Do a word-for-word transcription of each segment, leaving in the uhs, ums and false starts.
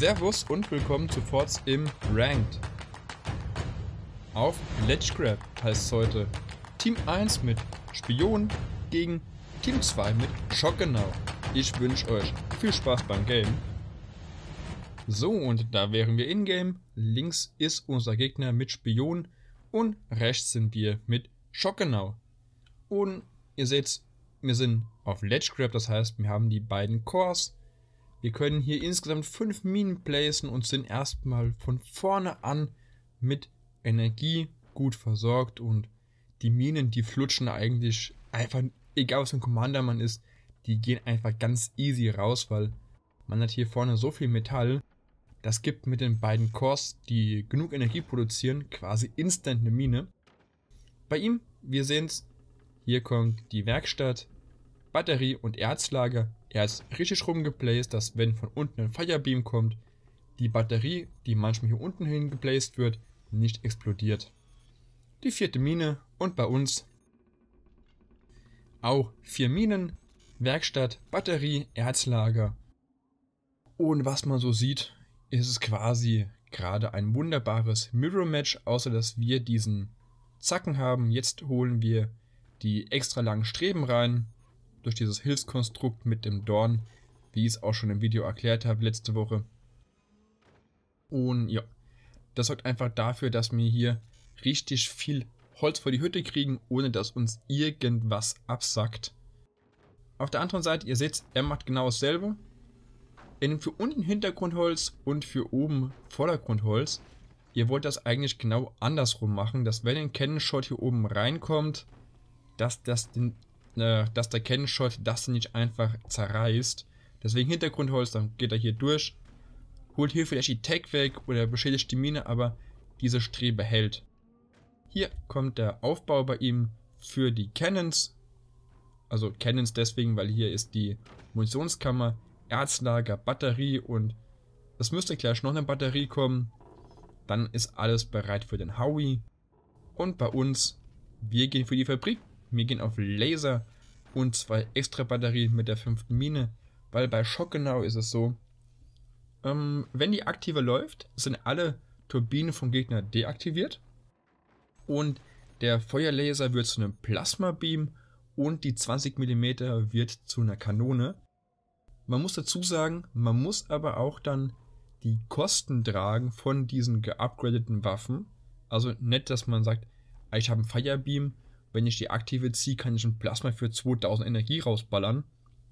Servus und willkommen zu Forts im Ranked. Auf Ledgegrab heißt es heute Team eins mit Spion gegen Team zwei mit Schockgenau. Ich wünsche euch viel Spaß beim Game. So, und da wären wir in-game. Links ist unser Gegner mit Spion und rechts sind wir mit Schockgenau. Und ihr seht, wir sind auf Ledgegrab, das heißt, wir haben die beiden Cores. Wir können hier insgesamt fünf Minen placen und sind erstmal von vorne an mit Energie gut versorgt. Und die Minen, die flutschen eigentlich einfach, egal was für ein Commander man ist, die gehen einfach ganz easy raus, weil man hat hier vorne so viel Metall. Das gibt mit den beiden Cores, die genug Energie produzieren, quasi instant eine Mine. Bei ihm, wir sehen es, hier kommt die Werkstatt, Batterie und Erzlager. Er ist richtig rumgeplaced, dass wenn von unten ein Firebeam kommt, die Batterie, die manchmal hier unten hin geplaced wird, nicht explodiert. Die vierte Mine und bei uns auch vier Minen, Werkstatt, Batterie, Erzlager. Und was man so sieht, ist es quasi gerade ein wunderbares Mirror-Match, außer dass wir diesen Zacken haben. Jetzt holen wir die extra langen Streben rein, durch dieses Hilfskonstrukt mit dem Dorn, wie ich es auch schon im Video erklärt habe letzte Woche. Und ja, das sorgt einfach dafür, dass wir hier richtig viel Holz vor die Hütte kriegen, ohne dass uns irgendwas absackt. Auf der anderen Seite, ihr seht, er macht genau dasselbe. Er nimmt für unten Hintergrundholz und für oben Vordergrundholz. Ihr wollt das eigentlich genau andersrum machen, dass wenn ein Cannon Shot hier oben reinkommt, dass das den dass der Cannon Shot das nicht einfach zerreißt. Deswegen Hintergrundholz, dann geht er hier durch, holt hier vielleicht die Tech weg oder beschädigt die Mine, aber diese Strebe hält. Hier kommt der Aufbau bei ihm für die Cannons. Also Cannons deswegen, weil hier ist die Munitionskammer, Erzlager, Batterie und es müsste gleich noch eine Batterie kommen. Dann ist alles bereit für den Howie. Und bei uns, wir gehen für die Fabrik. Wir gehen auf Laser und zwei extra Batterien mit der fünften Mine, weil bei Schockgenau ist es so, ähm, wenn die aktive läuft, sind alle Turbinen vom Gegner deaktiviert und der Feuerlaser wird zu einem Plasma-Beam und die zwanzig Millimeter wird zu einer Kanone. Man muss dazu sagen, man muss aber auch dann die Kosten tragen von diesen geupgradeten Waffen. Also nicht, dass man sagt, ich habe einen Firebeam, wenn ich die aktive ziehe, kann ich ein Plasma für zweitausend Energie rausballern.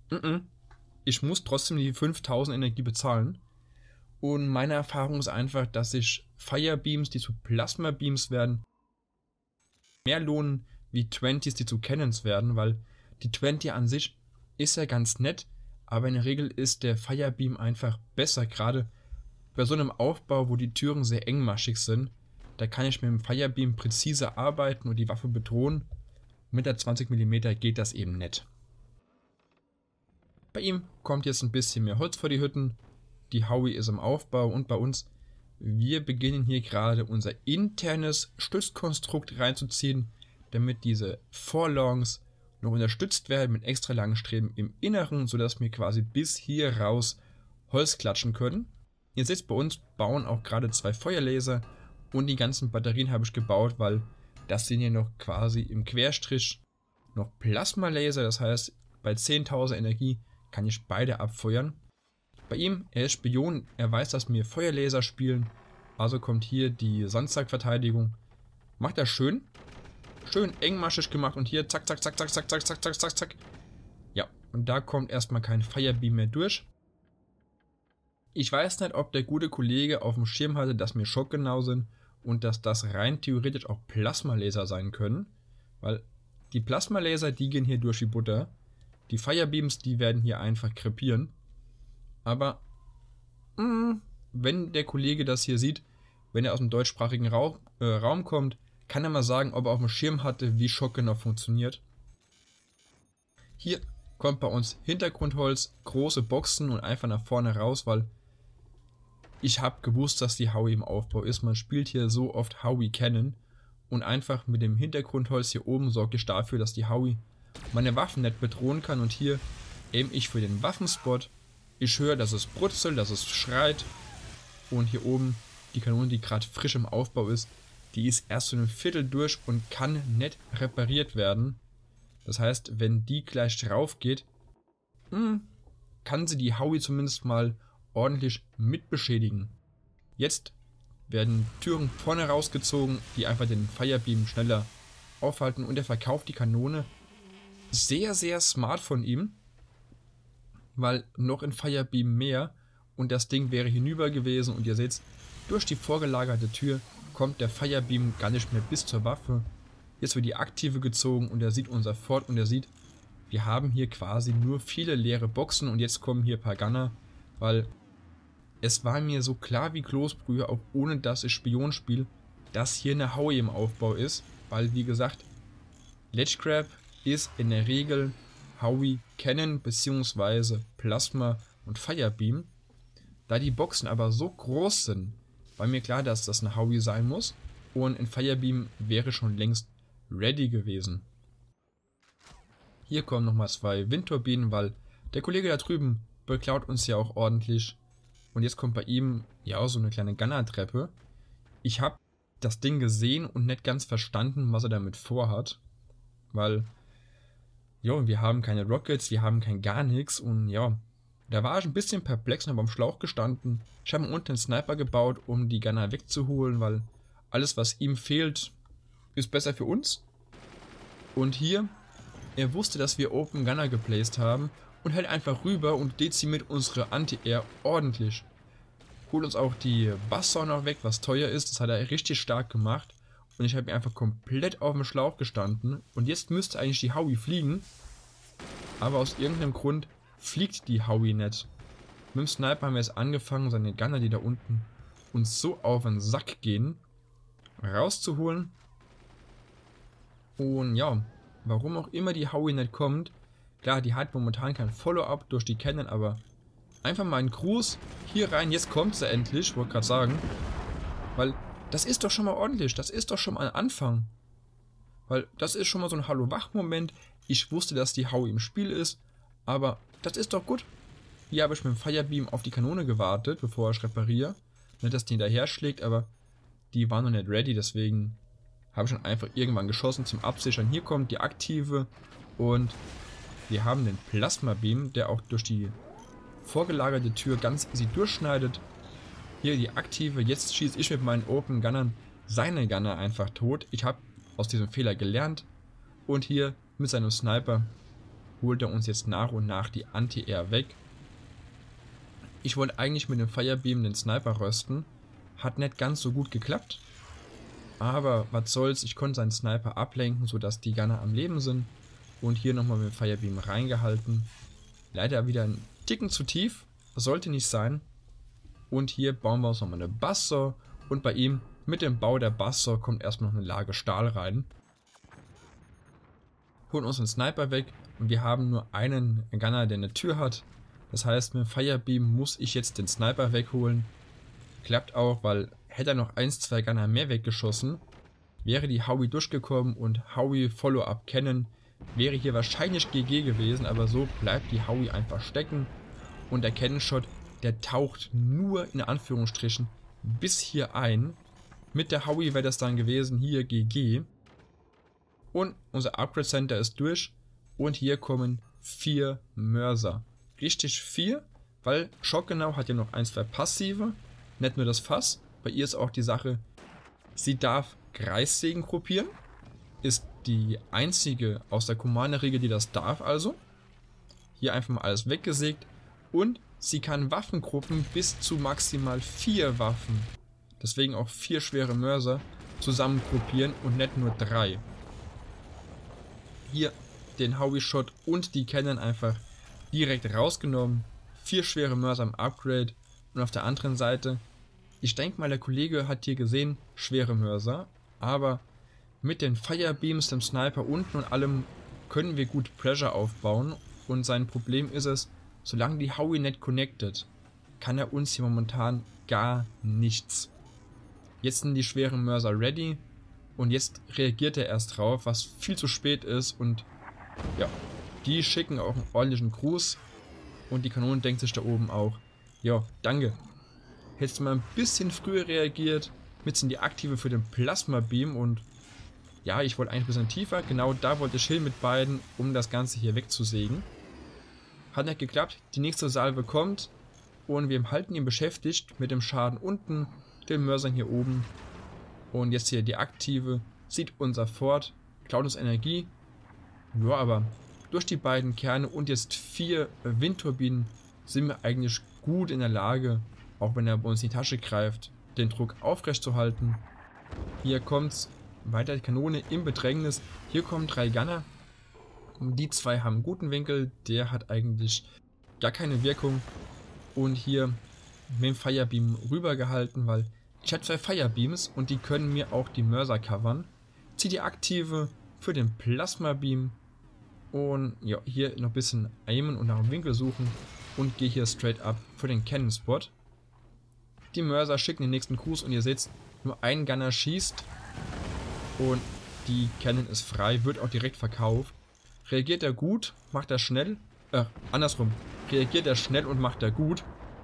Ich muss trotzdem die fünftausend Energie bezahlen. Und meine Erfahrung ist einfach, dass sich Firebeams, die zu Plasma-Beams werden, mehr lohnen wie zwanzigs, die zu Cannons werden, weil die zwanzig an sich ist ja ganz nett, aber in der Regel ist der Firebeam einfach besser, gerade bei so einem Aufbau, wo die Türen sehr engmaschig sind. Da kann ich mit dem Firebeam präzise arbeiten und die Waffe bedrohen. Mit der zwanzig Millimeter geht das eben nicht. Bei ihm kommt jetzt ein bisschen mehr Holz vor die Hütten. Die Howie ist im Aufbau und bei uns, wir beginnen hier gerade unser internes Stützkonstrukt reinzuziehen, damit diese Forlongs noch unterstützt werden mit extra langen Streben im Inneren, sodass wir quasi bis hier raus Holz klatschen können. Ihr seht, bei uns bauen auch gerade zwei Feuerlaser. Und die ganzen Batterien habe ich gebaut, weil das sind hier noch quasi im Querstrich noch Plasmalaser. Das heißt, bei zehntausend Energie kann ich beide abfeuern. Bei ihm, er ist Spion, er weiß, dass wir Feuerlaser spielen. Also kommt hier die Sandsackverteidigung. Macht er schön. Schön engmaschig gemacht und hier zack, zack, zack, zack, zack, zack, zack, zack, zack, zack. Ja, und da kommt erstmal kein Firebeam mehr durch. Ich weiß nicht, ob der gute Kollege auf dem Schirm hatte, dass wir Schockgenau sind und dass das rein theoretisch auch Plasmalaser sein können, weil die Plasmalaser, die gehen hier durch die Butter, die Firebeams, die werden hier einfach krepieren, aber mh, wenn der Kollege das hier sieht, wenn er aus dem deutschsprachigen Raum, äh, Raum kommt, kann er mal sagen, ob er auf dem Schirm hatte, wie Schockgenau funktioniert. Hier kommt bei uns Hintergrundholz, große Boxen und einfach nach vorne raus, weil ich habe gewusst, dass die Howie im Aufbau ist. Man spielt hier so oft Howie Cannon und einfach mit dem Hintergrundholz hier oben sorge ich dafür, dass die Howie meine Waffen nicht bedrohen kann. Und hier aim ich für den Waffenspot. Ich höre, dass es brutzelt, dass es schreit Und hier oben die Kanone, die gerade frisch im Aufbau ist, die ist erst so ein Viertel durch und kann nicht repariert werden. Das heißt, wenn die gleich drauf geht, mh, kann sie die Howie zumindest mal ordentlich mitbeschädigen. Jetzt werden Türen vorne rausgezogen, die einfach den Firebeam schneller aufhalten, und er verkauft die Kanone. Sehr, sehr smart von ihm, weil noch ein Firebeam mehr und das Ding wäre hinüber gewesen, und ihr seht, durch die vorgelagerte Tür kommt der Firebeam gar nicht mehr bis zur Waffe. Jetzt wird die aktive gezogen und er sieht unser Fort und er sieht, wir haben hier quasi nur viele leere Boxen, und jetzt kommen hier ein paar Gunner, weil es war mir so klar wie Kloßbrühe, auch ohne dass ich Spion spiele, dass hier eine Howie im Aufbau ist, weil wie gesagt, Ledge-Grab ist in der Regel Howie, Cannon bzw. Plasma und Firebeam. Da die Boxen aber so groß sind, war mir klar, dass das eine Howie sein muss, und ein Firebeam wäre schon längst ready gewesen. Hier kommen nochmal zwei Windturbinen, weil der Kollege da drüben beklaut uns ja auch ordentlich. Und jetzt kommt bei ihm ja auch so eine kleine Gunner-Treppe. Ich habe das Ding gesehen und nicht ganz verstanden, was er damit vorhat. Weil, ja, wir haben keine Rockets, wir haben kein gar nichts. Und ja, da war ich ein bisschen perplex und habe am Schlauch gestanden. Ich habe unten einen Sniper gebaut, um die Gunner wegzuholen, weil alles, was ihm fehlt, ist besser für uns. Und hier, er wusste, dass wir Open Gunner geplaced haben und hält einfach rüber und dezimiert unsere Anti-Air ordentlich. Holt uns auch die Buzzsaw noch weg, was teuer ist. Das hat er richtig stark gemacht. Und ich habe mir einfach komplett auf dem Schlauch gestanden. Und jetzt müsste eigentlich die Howie fliegen. Aber aus irgendeinem Grund fliegt die Howie nicht. Mit dem Sniper haben wir jetzt angefangen, seine Gunner, die da unten uns so auf den Sack gehen, rauszuholen. Und ja, warum auch immer die Howie nicht kommt. Klar, die hat momentan kein Follow-up durch die Cannon, aber einfach mal einen Gruß hier rein. Jetzt kommt sie endlich, wollte gerade sagen. Weil das ist doch schon mal ordentlich. Das ist doch schon mal ein Anfang. Weil das ist schon mal so ein Hallo-Wach-Moment. Ich wusste, dass die Howie im Spiel ist. Aber das ist doch gut. Hier habe ich mit dem Firebeam auf die Kanone gewartet, bevor ich repariere. Nicht, dass die hinterher schlägt, aber die war noch nicht ready. Deswegen habe ich dann einfach irgendwann geschossen zum Absichern. Hier kommt die aktive und wir haben den Plasma-Beam, der auch durch die vorgelagerte Tür ganz easy durchschneidet. Hier die aktive. Jetzt schieße ich mit meinen Open Gunnern seine Gunner einfach tot. Ich habe aus diesem Fehler gelernt. Und hier mit seinem Sniper holt er uns jetzt nach und nach die Anti-Air weg. Ich wollte eigentlich mit dem Firebeam den Sniper rösten. Hat nicht ganz so gut geklappt. Aber was soll's, ich konnte seinen Sniper ablenken, sodass die Gunner am Leben sind. Und hier nochmal mit dem Firebeam reingehalten. Leider wieder ein Ticken zu tief. Das sollte nicht sein. Und hier bauen wir uns nochmal eine Buzzsaw. Und bei ihm mit dem Bau der Buzzsaw kommt erstmal noch eine Lage Stahl rein. Holen uns einen Sniper weg. Und wir haben nur einen Gunner, der eine Tür hat. Das heißt, mit dem Firebeam muss ich jetzt den Sniper wegholen. Klappt auch, weil hätte er noch eins, zwei Gunner mehr weggeschossen, wäre die Howie durchgekommen und Howie Follow-up kennen. Wäre hier wahrscheinlich G G gewesen, aber so bleibt die Howie einfach stecken. Und der Cannon-Shot, der taucht nur in Anführungsstrichen bis hier ein. Mit der Howie wäre das dann gewesen, hier G G. Und unser Upgrade Center ist durch. Und hier kommen vier Mörser. Richtig vier, weil Schockgenau hat ja noch ein, zwei Passive. Nicht nur das Fass. Bei ihr ist auch die Sache, sie darf Kreissägen gruppieren. Ist die einzige aus der Commander-Regel, die das darf also. Hier einfach mal alles weggesägt. Und sie kann Waffengruppen bis zu maximal vier Waffen, deswegen auch vier schwere Mörser, zusammen gruppieren und nicht nur drei. Hier den Howie-Shot und die Cannon einfach direkt rausgenommen. Vier schwere Mörser im Upgrade. Und auf der anderen Seite, ich denke mal, der Kollege hat hier gesehen, schwere Mörser, aber mit den Firebeams, dem Sniper unten und allem können wir gut Pressure aufbauen. Und sein Problem ist es, solange die Howie nicht connected, kann er uns hier momentan gar nichts. Jetzt sind die schweren Mörser ready und jetzt reagiert er erst drauf, was viel zu spät ist. Und ja, die schicken auch einen ordentlichen Gruß und die Kanone denkt sich da oben auch, ja, danke. Hättest du mal ein bisschen früher reagiert, mit in die Aktive für den Plasma Beam und ja, ich wollte eigentlich ein bisschen tiefer, genau da wollte ich hin mit beiden, um das Ganze hier wegzusägen. Hat nicht geklappt, die nächste Salve kommt und wir halten ihn beschäftigt mit dem Schaden unten, den Mörsern hier oben und jetzt hier die Aktive, sieht unser Fort, klaut uns Energie, ja, aber durch die beiden Kerne und jetzt vier Windturbinen sind wir eigentlich gut in der Lage, auch wenn er bei uns in die Tasche greift, den Druck aufrechtzuerhalten. Hier kommt's, weiter die Kanone im Bedrängnis, hier kommen drei Gunner. Die zwei haben einen guten Winkel, der hat eigentlich gar keine Wirkung. Und hier mit dem Firebeam rübergehalten, weil ich habe zwei Firebeams und die können mir auch die Mörser covern. Ziehe die Aktive für den Plasma Beam und ja, hier noch ein bisschen aimen und nach dem Winkel suchen und gehe hier straight up für den Cannon Spot. Die Mörser schicken den nächsten Gruß und ihr seht, nur ein Gunner schießt und die Cannon ist frei, wird auch direkt verkauft. Reagiert er gut, macht er schnell, äh, andersrum, reagiert er schnell und macht er gut,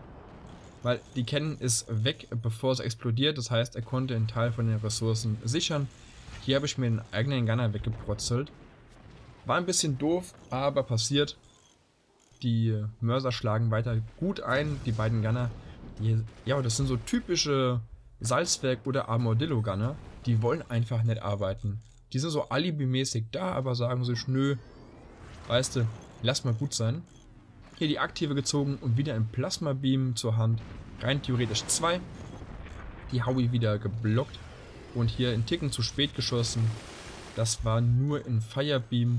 weil die Cannon ist weg, bevor es explodiert, das heißt, er konnte einen Teil von den Ressourcen sichern. Hier habe ich mir den eigenen Gunner weggeprotzelt. War ein bisschen doof, aber passiert. Die Mörser schlagen weiter gut ein, die beiden Gunner. Die, ja, das sind so typische Salzwerk- oder Armadillo-Gunner. Die wollen einfach nicht arbeiten. Die sind so alibimäßig da, aber sagen sich, nö, weißt du, lass mal gut sein. Hier die Aktive gezogen und wieder ein Plasma Beam zur Hand. Rein theoretisch zwei. Die Howie wieder geblockt und hier einen Ticken zu spät geschossen. Das war nur ein Firebeam.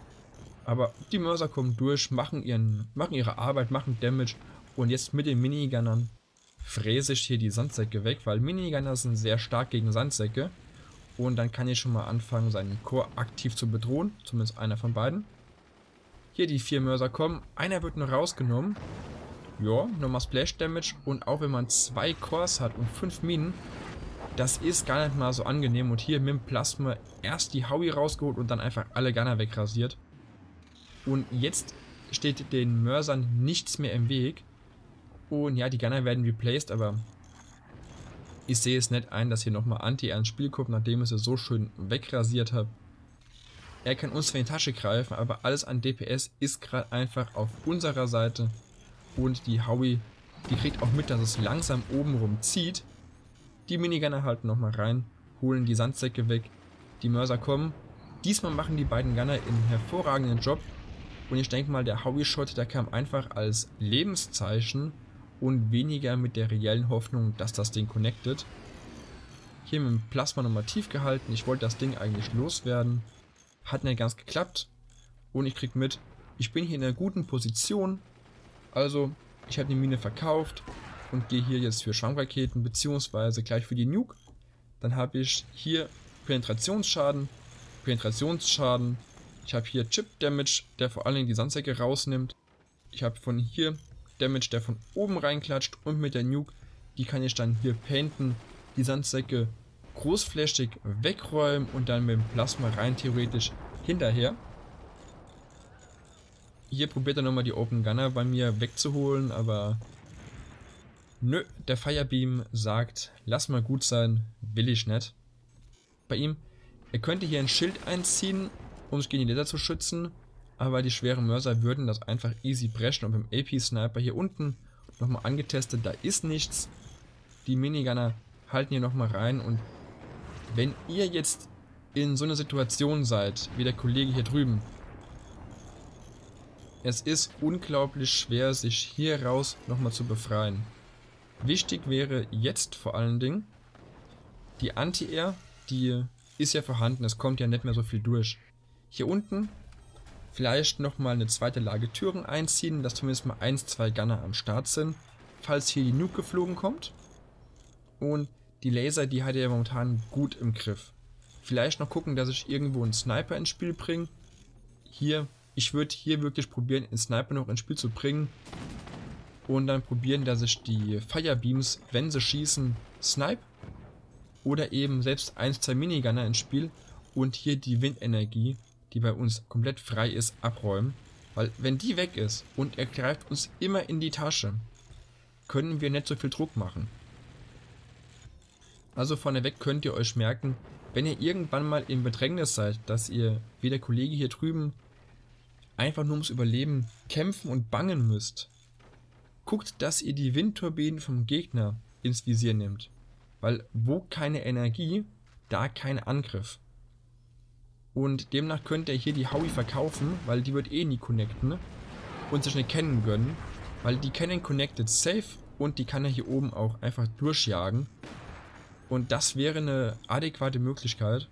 Aber die Mörser kommen durch, machen, ihren, machen ihre Arbeit, machen Damage. Und jetzt mit den Minigunnern fräse ich hier die Sandsäcke weg, weil Minigunner sind sehr stark gegen Sandsäcke. Und dann kann ich schon mal anfangen, seinen Core aktiv zu bedrohen. Zumindest einer von beiden. Hier die vier Mörser kommen. Einer wird noch rausgenommen. Ja, nochmal Splash Damage. Und auch wenn man zwei Cores hat und fünf Minen, das ist gar nicht mal so angenehm. Und hier mit dem Plasma erst die Howie rausgeholt und dann einfach alle Gunner wegrasiert. Und jetzt steht den Mörsern nichts mehr im Weg. Und ja, die Gunner werden replaced, aber ich sehe es nicht ein, dass hier nochmal Anti ans Spiel kommt, nachdem ich es so schön wegrasiert habe. Er kann uns zwar in die Tasche greifen, aber alles an D P S ist gerade einfach auf unserer Seite. Und die Howie, die kriegt auch mit, dass es langsam oben rum zieht. Die Minigunner halten nochmal rein, holen die Sandsäcke weg. Die Mörser kommen. Diesmal machen die beiden Gunner einen hervorragenden Job. Und ich denke mal, der Howie-Shot, der kam einfach als Lebenszeichen und weniger mit der reellen Hoffnung, dass das Ding connectet. Hier mit dem Plasma nochmal tief gehalten. Ich wollte das Ding eigentlich loswerden. Hat nicht ganz geklappt. Und ich krieg mit, ich bin hier in einer guten Position. Also, ich habe die Mine verkauft und gehe hier jetzt für Schwankraketen beziehungsweise gleich für die Nuke. Dann habe ich hier Penetrationsschaden, Penetrationsschaden. Ich habe hier Chip Damage, der vor allen Dingen die Sandsäcke rausnimmt. Ich habe von hier Damage, der von oben reinklatscht und mit der Nuke, die kann ich dann hier painten, die Sandsäcke großflächig wegräumen und dann mit dem Plasma rein theoretisch hinterher. Hier probiert er nochmal die Open Gunner bei mir wegzuholen, aber nö, der Firebeam sagt, lass mal gut sein, will ich nicht. Bei ihm, er könnte hier ein Schild einziehen, um sich gegen die Laser zu schützen, aber die schweren Mörser würden das einfach easy brechen und beim A P-Sniper hier unten nochmal angetestet, da ist nichts. Die Minigunner halten hier nochmal rein und wenn ihr jetzt in so einer Situation seid, wie der Kollege hier drüben, es ist unglaublich schwer, sich hier raus nochmal zu befreien. Wichtig wäre jetzt vor allen Dingen, die Anti-Air, die ist ja vorhanden, es kommt ja nicht mehr so viel durch. Hier unten vielleicht nochmal eine zweite Lage Türen einziehen, dass zumindest mal eins, zwei Gunner am Start sind, falls hier die Nuke geflogen kommt. Und die Laser, die hat er ja momentan gut im Griff. Vielleicht noch gucken, dass ich irgendwo einen Sniper ins Spiel bringe. Hier, ich würde hier wirklich probieren, einen Sniper noch ins Spiel zu bringen. Und dann probieren, dass ich die Firebeams, wenn sie schießen, snipe. Oder eben selbst ein, zwei Minigunner ins Spiel und hier die Windenergie, die bei uns komplett frei ist, abräumen. Weil wenn die weg ist und er greift uns immer in die Tasche, können wir nicht so viel Druck machen. Also vorneweg könnt ihr euch merken, wenn ihr irgendwann mal im Bedrängnis seid, dass ihr wie der Kollege hier drüben einfach nur ums Überleben kämpfen und bangen müsst, guckt, dass ihr die Windturbinen vom Gegner ins Visier nehmt. Weil wo keine Energie, da kein Angriff. Und demnach könnt ihr hier die Howie verkaufen, weil die wird eh nie connecten und sich eine Cannon gönnen, weil die Cannon connected safe und die kann er hier oben auch einfach durchjagen. Und das wäre eine adäquate Möglichkeit.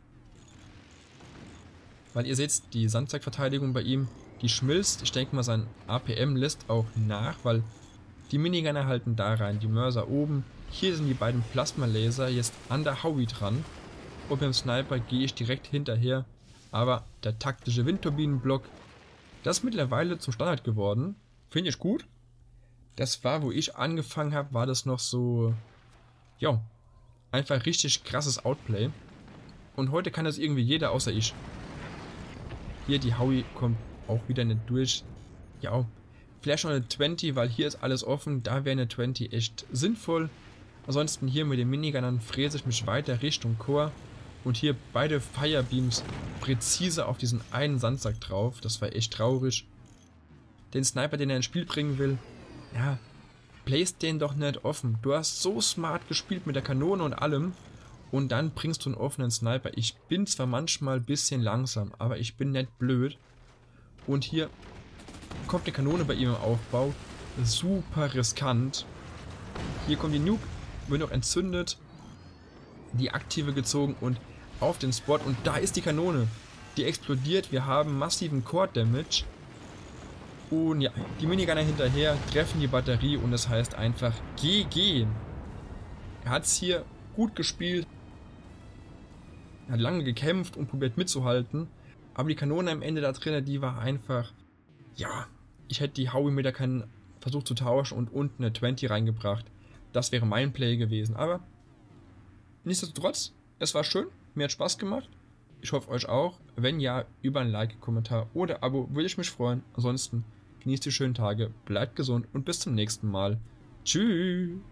Weil ihr seht, die Sandsackverteidigung bei ihm, die schmilzt. Ich denke mal, sein A P M lässt auch nach, weil die Minigunner halten da rein, die Mörser oben. Hier sind die beiden Plasma-Laser jetzt an der Howie dran. Und mit dem Sniper gehe ich direkt hinterher. Aber der taktische Windturbinenblock, das ist mittlerweile zum Standard geworden. Finde ich gut. Das war, wo ich angefangen habe, war das noch so, ja, einfach richtig krasses Outplay. Und heute kann das irgendwie jeder, außer ich. Hier, die Howie kommt auch wieder nicht durch. Ja, vielleicht noch eine zwanzig, weil hier ist alles offen. Da wäre eine zwanzig echt sinnvoll. Ansonsten hier mit den Minigunnern fräse ich mich weiter Richtung Core. Und hier beide Firebeams präzise auf diesen einen Sandsack drauf. Das war echt traurig. Den Sniper, den er ins Spiel bringen will, ja, place den doch nicht offen. Du hast so smart gespielt mit der Kanone und allem. Und dann bringst du einen offenen Sniper. Ich bin zwar manchmal ein bisschen langsam, aber ich bin nicht blöd. Und hier kommt eine Kanone bei ihm im Aufbau. Super riskant. Hier kommt die Nuke, wird noch entzündet. Die aktive gezogen und auf den Spot. Und da ist die Kanone. Die explodiert. Wir haben massiven Core-Damage. Und ja, die Minigunner hinterher treffen die Batterie und das heißt einfach G G. Er hat es hier gut gespielt. Er hat lange gekämpft und probiert mitzuhalten. Aber die Kanone am Ende da drin, die war einfach, ja, ich hätte die Howie mit der Kanone versucht zu tauschen und unten eine zwanzig reingebracht. Das wäre mein Play gewesen. Aber nichtsdestotrotz, es war schön, mir hat Spaß gemacht. Ich hoffe euch auch. Wenn ja, über ein Like, Kommentar oder Abo würde ich mich freuen. Ansonsten genießt die schönen Tage, bleibt gesund und bis zum nächsten Mal. Tschüss.